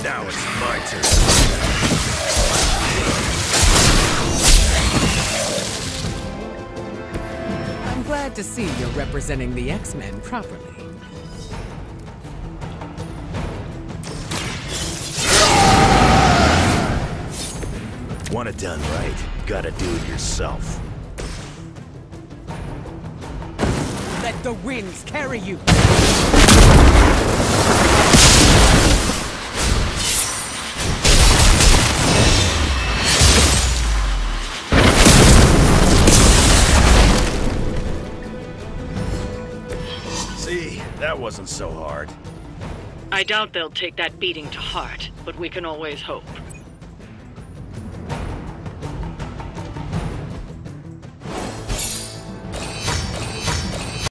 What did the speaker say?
Now it's my turn. I'm glad to see you're representing the X-Men properly. Want it done right, gotta do it yourself. Let the winds carry you! See, that wasn't so hard. I doubt they'll take that beating to heart, but we can always hope.